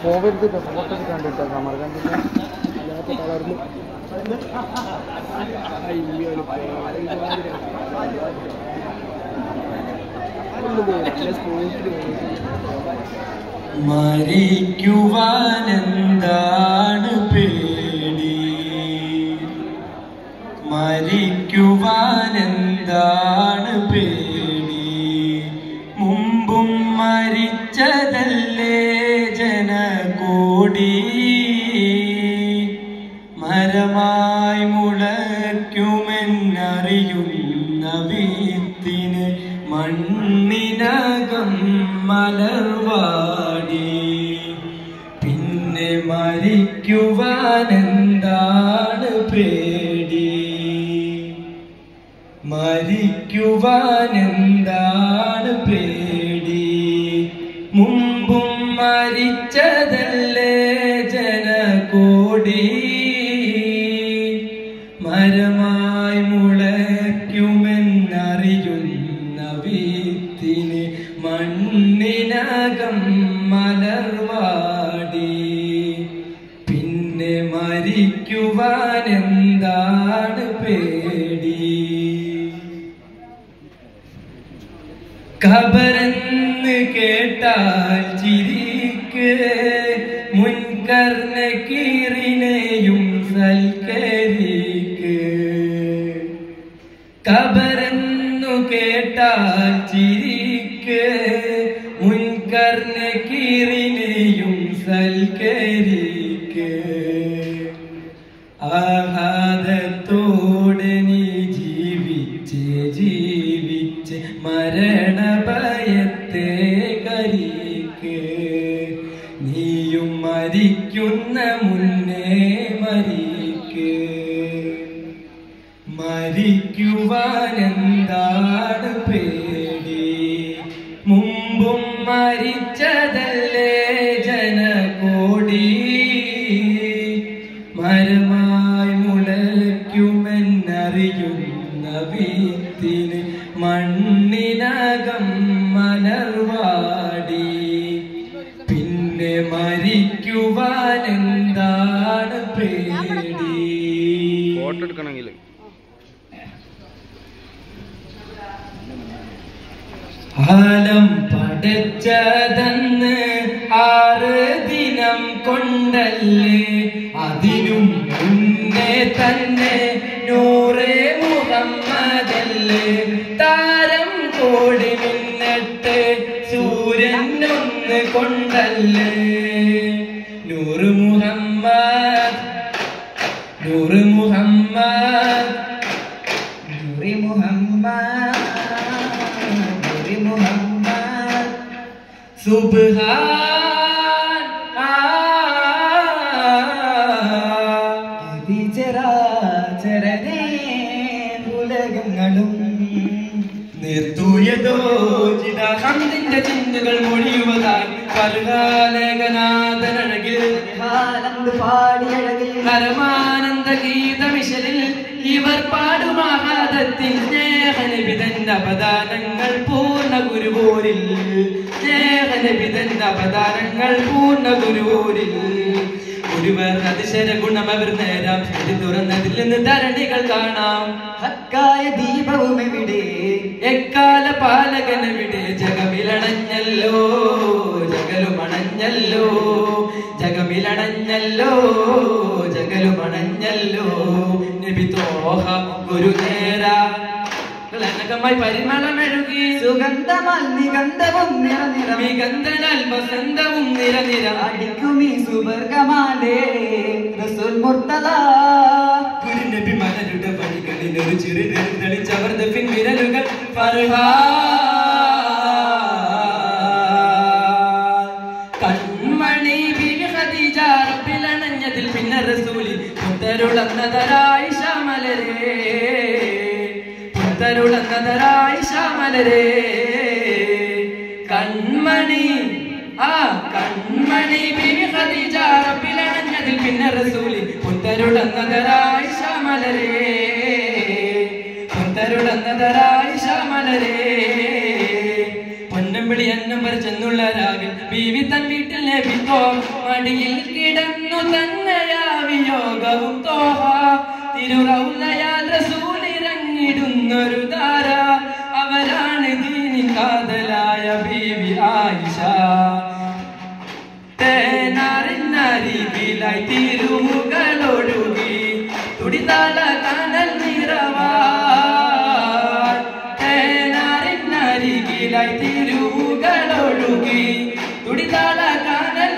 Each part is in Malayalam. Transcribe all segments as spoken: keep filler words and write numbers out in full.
പോവരുത് ഫോട്ടോ എടുക്കാണ്ടിട്ടോ സമർക്കണ്ടില്ല അല്ലാത്ത കളറിൽ മരിക്കുവാനെന്താണ് പേടി മരിക്കുവാനെന്താണ് പേടി മുമ്പും മരിച്ചതല്ലേ ജനകോടി മരമായി മുളയ്ക്കുമെന്നറിയുന്ന വിത്തിന് മണ്ണിനകം മലർവാടി പിന്നെ മരിക്കുവാനെന്താണ് പേടി മരിക്കുവാനെന്താണ് പേടി മുമ്പും മരിച്ചതല്ലേ ജനകോടി മരമായി മുളയ്ക്കുമെന്നറിയുന്ന വിത്തിന് മണ്ണിനകം മലർവാടി പിന്നെ മരിക്കുവാനെന്താണ് പേടി ഖബറെന്ന് കേട്ടാൽ ചിരിക്ക് മുൻകർ നകീറിനെയും സൽക്കരിക്ക് ഖബറെന്നു കേട്ടാൽ ചിരിക്ക് മുൻകർ നകീറിനെയും സൽക്കരിക്ക് ആഹ്ലാദത്തോടെ നീ ജീവിച്ച് ജീവിച്ച് മരണഭയത്തെ കരിക്ക് നീയും മരിക്കുന്ന മുന്നേ മരിക്ക് മരിക്കുവാനെന്താണ് പേടി മുമ്പും മരിച്ചതല്ലേ ജനകോടി മരമായി മുളയ്ക്കുമെന്നറിയുന്ന വിത്തിന് മണ്ണിനകം മലർവാടി പിന്നെ മരിക്കുവാനെന്താണ് പേടി ഫോട്ടോ എടുക്കണമെങ്കിൽ ആലം പടച്ചതന്ന് ആറ് ദിനം കൊണ്ടല്ലേ അതിനും മുന്നേ തന്നെ നൂറേ മുഹമ്മദല്ലേ താരം കോടി മിന്നട്ടെ സൂര്യൻ ഒന്ന് കൊണ്ടല്ലേ നൂറ് മുഹമ്മദ് നൂറ് മുഹമ്മദ് നൂറി മുഹമ്മദ് നൂറി മുഹമ്മദ് സുബ്ഹാൻ ചരാചരനേ ഉലകങ്ങളും നിർത്തൂയതോ ചിദാഹന്തിന്റെ ചിന്തകൾ മൊഴിയുവതായി പൽകാലകനാഥനഴകിൽ പാടിയഴകിൽ പരമാനന്ദ ഗീതമിശലിൽ ഇവർ പാടുമാഹാദത്തിൽ സ്നേഹനിബിതന്റെ അവദാനങ്ങൾ പൂർണ്ണ ഗുരുവോരിൽ സ്നേഹനിബിതന്റെ അവദാനങ്ങൾ പൂർണ്ണ ഗുരുവോരിൽ ഗുരുവർ അതിശര ഗുണം അവർ നേരാം തുറന്നതിൽ നിന്ന് ധരണികൾ കാണാം ഹക്കായ ദീപവും എവിടെ എക്കാല പാലകനെവിടെ ജഗമിലണഞ്ഞല്ലോ ജഗലുമണഞ്ഞല്ലോ ജഗമിലണഞ്ഞല്ലോ ജഗലുമണഞ്ഞല്ലോ നബി തോഹ ഗുരുനേരാ മായി പരിമളമെഴുകി സുഗന്ധമാൽ നിഗന്ധവും നിറനിറ മികന്ധനാൽ വസന്തവും നിറനിറ അടിക്കുമീ സുവർഗമാലേ റസൂൽ മുർത്തദ ഗുരുനബി മലരുടെ വഴികളിൽ ഒരു ചിറു തെളിച്ചവർ ദഫിൻ വിരലുകൾ കൺമണി ബീവി ഖദീജ റബ്ബിലണഞ്ഞതിൽ പിന്നെ റസൂലി പുത്തരുളന്നതരായി ശമലരേ പുത്തരുളന്നതരായി ശമലരേ കൺമണി ആ കൺമണി ബീവി ഖദീജ റബ്ബിലണഞ്ഞതിൽ പിന്നെ റസൂലി പുത്തരുളന്നതരായി ശമലരേ പുത്തരുളന്നതരായി ശമലരേ പൊന്നമ്പിളി അന്നം പറിച്ചെന്നുള്ള രാവിൽ ബീവി തൻ വീട്ടിൽ നബി തോ മടിയിൽ കിടന്നു തന്നെയാ വിയോഗവും തോഹ തിരുറൗലയാൽ റസൂൽ ഇറങ്ങിടുന്നൊരു ധാര അവരാണ് ദീനിൻ കാതലായ ബീവി ആയിഷ തേനാറിനരികിലായി തിരുമുകളൊഴുകി തുടിതാള കനൽ നിറവാൻ തേനാറിനരികിലായി തിരുമുകളൊഴുകി തുടിതാള കനൽ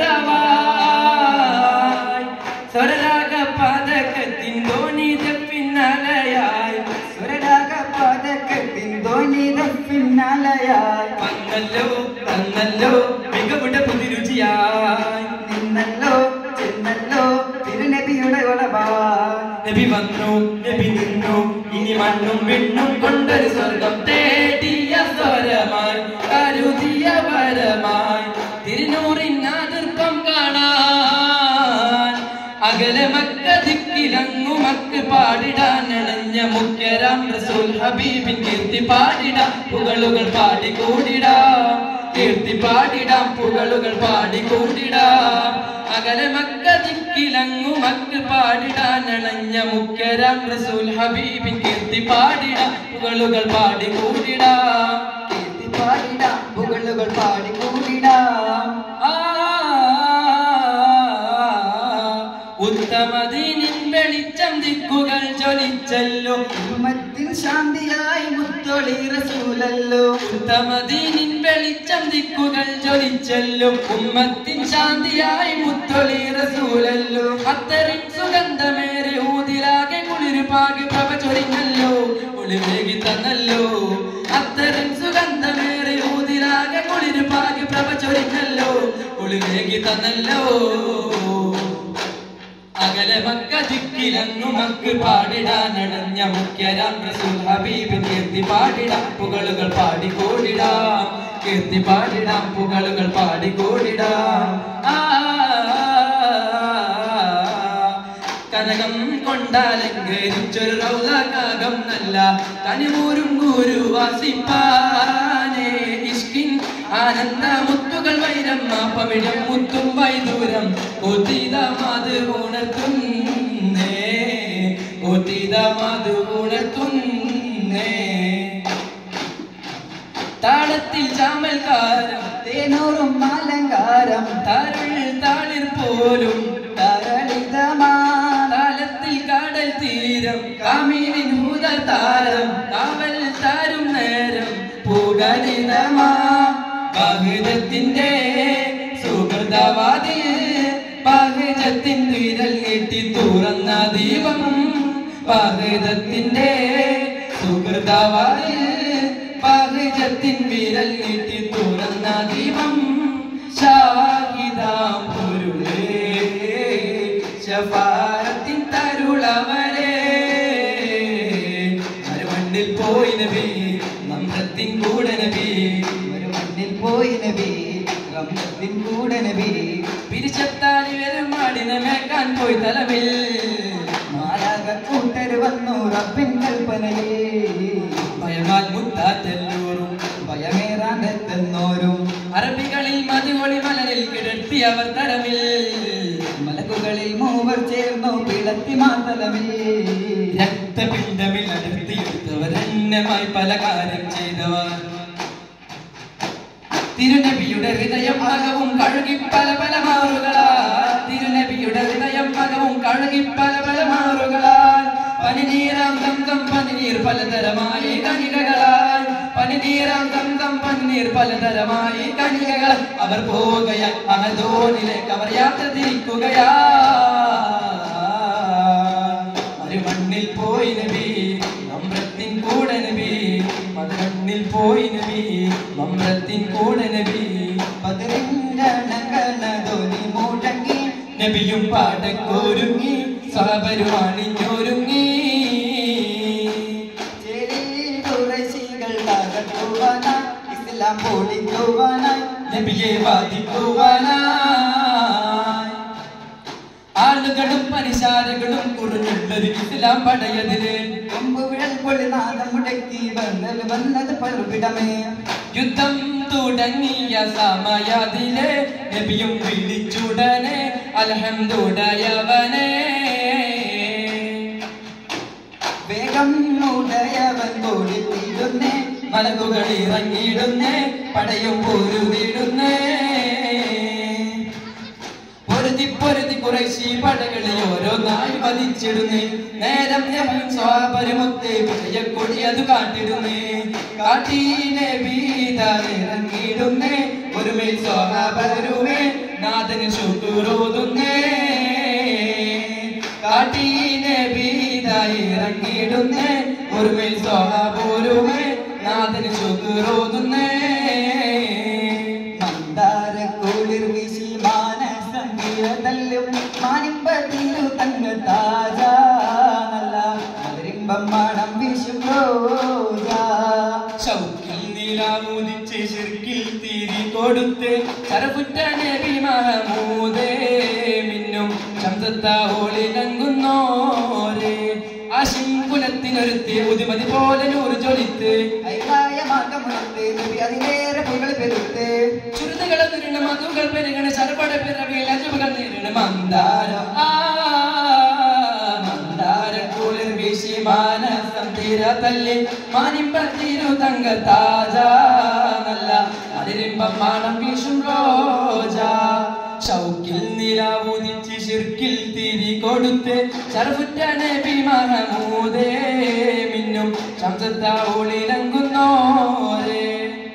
നിറവാൻ സ്വരരാഗ പതകത്തിൻ ധ്വനിത പിന്നലയായി സ്വരരാഗ പതകത്തിൻ ധ്വനിത പിന്നലയായി വന്നല്ലോ തന്നല്ലോ മികവുടെ പുതിരുചിയായി നിന്നല്ലോ ചെന്നല്ലോ തിരുനബിയുടെ ഒളവാ നബി വന്നു നബി നിന്നു ഇനി മണ്ണും വിണ്ണും കൊണ്ടൊരു സ്വർഗം തേടിയ സ്വരമായി കരുതിയ വരമായി തിരുനൂറിൻ അതിർപ്പം കാണാൻ അകലെ മക്ക ദിക്കിലങ്ങു മക്ക് പാടിടാൻ അണഞ്ഞ മുഖ്യരാം റസൂൽ ഹബീബിൻ കീർത്തി പാടിടാം പുകളുകൾ പാടിക്കൂടിടാം കീർത്തി പാടിടാം പുകളുകൾ പാടിക്കൂടിടാം അകലെ മക്ക ദിക്കിലങ്ങു മക്ക് പാടിടാൻ അണഞ്ഞ മുഖ്യരാം റസൂൽ ഹബീബിൻ കീർത്തി പാടിടാം പുകളുകൾ പാടിക്കൂടിടാം കീർത്തി പാടിടാം പുകളുകൾ പാടിക്കൂടിടാം ഉത്തമദീനിൻ വെളിച്ചം ദിക്കുകൾ ജ്വലിച്ചല്ലോ ഉമ്മത്തിൻ ശാന്തിയായി മുത്തൊളി റസൂലല്ലോ ഉത്തമദീനിൻ വെളിച്ചം ദിക്കുകൾ ജ്വലിച്ചല്ലോ ഉമ്മത്തിൻ ശാന്തിയായി മുത്തൊളി റസൂലല്ലോ അത്തറിൻ സുഗന്ധമേറെ ഊതിലാകെ കുളിരുപാകെ പ്രഭ ചൊരിഞ്ഞല്ലോ ഒളിവേകി തന്നല്ലോ അത്തറിൻ സുഗന്ധമേറെ ഊതിലാകെ കുളിരുപാകെ പ്രഭ ചൊരിഞ്ഞല്ലോ ഒളിവേകി തന്നല്ലോ അകലെ മക്ക ദിക്കിലങ്ങു മക്ക് പാടിടാൻ അണഞ്ഞ മുഖ്യരാം റസൂൽ ഹബീബിൻ കീർത്തി പാടിടാം പുകളുകൾ പാടിക്കൂടിടാം കീർത്തി പാടിടാം പുകളുകൾ പാടിക്കൂടിടാം കനകം കൊണ്ടാലങ്കരിച്ചൊരു റൗളകാകം നല്ല തനിമൂരും ഗുരുവാസിപ്പാനേ ഇഷ്കിൻ ആനന്ദ മുത്തുകൾ വൈരമ്മ പവിഴം മുത്തും വൈദൂരം ഒത്തിത മത് ഉണർത്തുന്നേ ഒത്തിത മത് ഉണർത്തുന്നേ താളത്തിൽ ചാമൽക്കാരം തേനൂറും അലങ്കാരം തരുൾ താളിർ പോലും തരളിതമാ താളത്തിൽ കാടൽ തീരം കാമീനിൻ ഹുദർ താരം കാവൽ താരും നേരം പൂഗലിതമാ പഹജത്തിന്റെ സുഹൃതവാദിൽ പഹജത്തിൻ വിരൽ നീട്ടി തുറന്ന ദീപം പഹജത്തിന്റെ സുഹൃതവാദിൽ പഹജത്തിൻ വിരൽ നീട്ടി തുറന്ന ദീപം ഷാഹിദാം പൊരുളേ ശഫാഅത്തിൻ തരുളവരേ മരുമണ്ണിൽ പോയി നബി നമ്രത്തിൻ കൂടെ നബി മണ്ണിൽ പോയി നബി റംസത്തിൻ കൂടെ നബി പിരിച്ചത്താലി വെരുമാടിന മേക്കാൻ പോയി തലവിൽ മാലാക കൂട്ടര് വന്നു റബ്ബിൻ കൽപ്പനയിൽ ഭയമാൽ മുത്താറ്റല്ലൂറും ഭയമേറാണ്ടെത്തുന്നോരും അറബികളിൽ മധുകൊളി മലരിൽ കിടത്തി അവർ തരമിൽ മലക്കുകളിൽ മൂവർ ചേർന്നു പിളത്തി മാതലമിൽ രക്തപിണ്ഡമിൽ അടുത്തിയെടുത്തവർ എണ്ണമായി പല കാര്യം ചെയ്തവർ തിരുനബിയുടെ ഹൃദയം മകവും കഴുകി പല പല മാറുകളാൽ തിരുനബിയുടെ ഹൃദയം മകവും കഴുകി പല പല മാറുകളാൽ പനിനീരാം ദന്തം പനിനീർ പലതരമായി കണികകളാൽ പനിനീരാം ദന്തം പനിനീർ പലതരമായി കണികകൾ അവർ പോകയാ അഹദോനിലേക്ക് അവർ യാത്ര തിരിക്കുകയാ ഒരു മണ്ണിൽ പോയി നബി നമ്രത്തിൻ കൂടെ നബി മണ്ണിൽ പോയി നബി നമ്രത്തിൻ കൂടെ നബി പതിരിങ്കണകണധോനി മുടങ്ങി നബിയും പാടക്കൊരുങ്ങി സഹബരും അണിഞ്ഞൊരുങ്ങി കുറശികൾ അകറ്റുവാനായി ഇസ്ലാം പൊളിക്കുവാനായി നബിയെ വാദിക്കുവാനായി ആളുകളും പരിശാരകളും കുറഞ്ഞുള്ളൊരു ഇസ്ലാം പടയതിന് കൊമ്പുവിഴൽ പൊളിനാദം മുടക്കി വന്നത് വന്നത് പഴുവിടമേ യുദ്ധം തുടങ്ങിയ സമയതിലെ നബിയും വിളിച്ചുടനെ അൽഹംദുലില്ലാഹവനെ വേഗം ഉടയവൻ കൊടുത്തിടുന്നേ മലകുകൾ ഇറങ്ങിയിടുന്നേ പടയും പൊരുതിടുന്നേ പൊരുതി പൊരുതി കുറേശ്ശി പടകളെ ഓരോന്നായി വധിച്ചിടുന്നേ നേരം നബിയും സ്വഹാബരുമൊത്തെ വിജയക്കൊടി അത് കാട്ടിടുന്നേ കാട്ടീനെ വീതാനിറങ്ങിയിടുന്നേ ഒരുമേൽ സ്വഹാബരുമേ നാഥന് ശുക്രോതുന്നേ കാട്ടീനെ വീതായി ഇറങ്ങിയിടുന്നേ ഒരുമേൽ സ്വഹാബരുമേ നാഥന് ശുക്രോതുന്നേ മന്ദാര കുളിർ വീശി മാനസം തല്ലും മാനിമ്പതിരു തങ്ങ താജ നല്ല മധുരിമ്പം മണം വീശും റോജ ശൗക്കിൽ നിലാമുദിച്ച് ശിർക്കിൽ തിരി കൊടുത്ത് ചരപുറ്റ നബി മഹമൂദേ മിന്നും ശംസത്താവോളിലങ്ങുന്നോരേ ആശിംകുലത്തിനൊരുത്തി ഉദിമതി പോലെ നൂറ് ജൊലിത്ത് ഐകായ മാറ്റമുണർത്ത് നബി അതിലേറെ പുകൾ പെരുത്ത് ചുരുതുകളെ തിരുണ മധുകൾ പെരുകണ ശരപട പിറവിൽ അജുബുകൾ നേരിട മന്ദാരം ആ മന്ദാര കുളിർ വീശി മാനസം തീര തല്ലി മാനിമ്പത്തിരു തങ്ക താജ നല്ല അതിരിമ്പം മാണം വീശും റോജ ശൗക്കിൽ നിലാവുദിച്ച് ശിർക്കിൽ തിരി കൊടുത്ത് ചരപുറ്റ നബി മഹമൂദേ മിന്നും ശംസത്താവോളിലങ്ങുന്നോരേ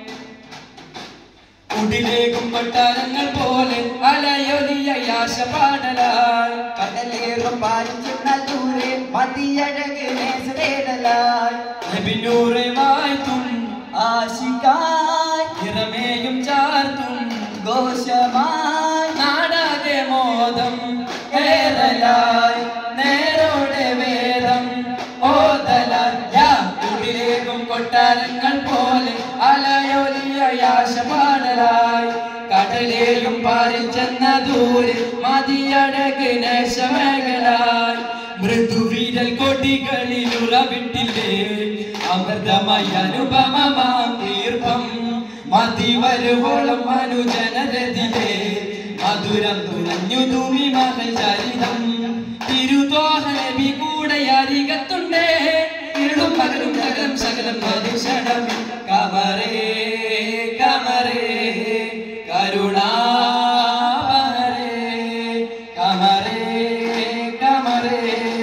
ഉടിലേകും കൊട്ടാരങ്ങൾ പോലെ അലയൊലിയ യാശ പാടലായി കടലേറും പാലിച്ചെന്നാൽ ദൂരെ മതിയഴക് നേസവേടലായി നബിനൂറെ വായ്ത്തും ആശിക്കായി ഇറമേയും ചാർത്തും ഘോഷമായി നാടാകെ മോദം ഏറലായി നേരോടെ വേദം ഓതലും കൊട്ടാരങ്ങൾ പോലെ അലയൊലിയ യാശ പാടലായി കടലേയും പാറിൽ ചെന്ന ദൂരെ മതിയഴക് നേശമേഖലായി മൃദുവിരൽ കൊടികളിൽ ഉറവിട്ടില്ലേ അമൃതമായ അനുപമമാം തീർപ്പം മതി വരുവോളം മനുജനരതിലേ മധുരം തുറഞ്ഞു തൂമി മകൾ ചരിതം തിരുതോഹ നബി കൂടെ അരികത്തുണ്ടേ ഇരുളും പകലും നഗരം സകലം മതിഷണം കമറേ കമറേ കരുണാവഹരേ കമറേ കമറേ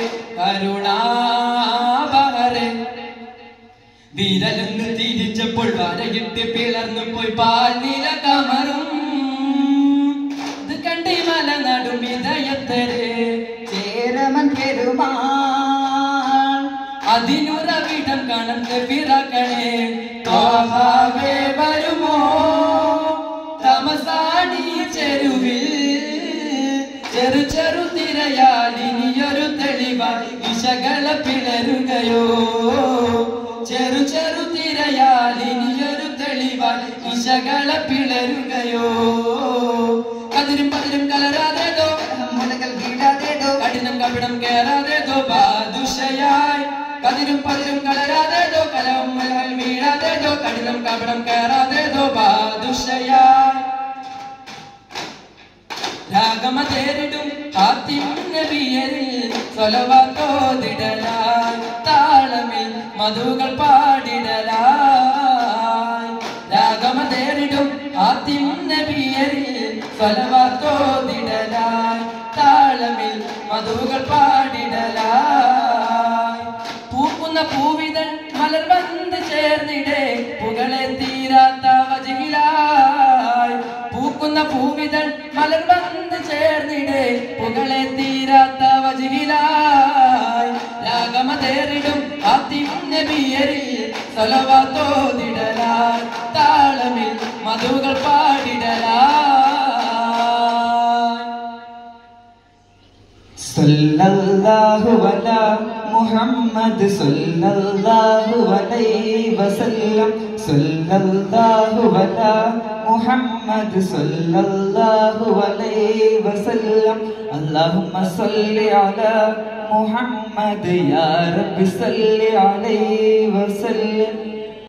കരുണാവഹരേ വിരലൊന്ന് തിരിച്ചപ്പോൾ വരയിട്ട് പിളർന്നു പോയി പാൽനില കമറും ഇത് കണ്ടി മല നടും ഇതയത്തരേ ചേരമൻ പെരുമാൾ അതിനുറവിടം കണക്ക് പിറക്കണേ തോഹാവേ വരുമോ തമസാടി ചെരുവിൽ ചെറു ചെറു തിരയാൽ ഇനിയൊരു തെളിവായി ഇശകള പിളരുകയോ ചെറു ചെറു തിരയാൽ ഇനിയൊരു തെളിവായി ഇശകള പിളരുകയോ കതിരും പതിരും കലരാതേതോ മുലകൾ വീഴാതേതോ കഠിനം കപിടം കേറാതേതോ ബാദുഷയായി കതിരും പതിരും കലരാതേതോ കലവും മുലകൾ വീഴാതേതോ കഠിനം കപിടം കേറാതേതോ ബാദുഷയായി രാഗമ തേരിടും ഹാത്തിം നബിയരിൽ സ്വലവാത്തോതിടലായി താളമിൽ മധുകൾ പാടിടലായി രാഗമ തേരിടും ഹാത്തിം നബിയരിൽ സ്വലവാത്തോതിടലായി താളമിൽ മധുകൾ പാടിടലായി പൂക്കുന്ന പൂവിതൾ മലർ വന്ന് ചേർന്നിടേ പുകളെ തീരാത്ത വജിലായി പൂക്കുന്ന പൂവിതൾ മലർ വന്ന് ചേർന്നിടേ പുകളെ തീരാത്ത വജിലായി രാഗമ തേറിടും ഹാത്തിം നബിയരിൽ സ്വലവാത്തോതിടലായി താളമിൽ മധുകൾ പാടിടലായി സല്ലല്ലാഹു അലാ മുഹമ്മദ് സല്ലല്ലാഹു അലൈഹി വസല്ലം സല്ലല്ലാഹു അലാ മുഹമ്മദ് സല്ലല്ലാഹു അലൈഹി വസല്ലം അല്ലാഹുമ്മ സല്ലി അലാ മുഹമ്മദ് യാ റബ്ബി സല്ലി അലൈഹി വസല്ലം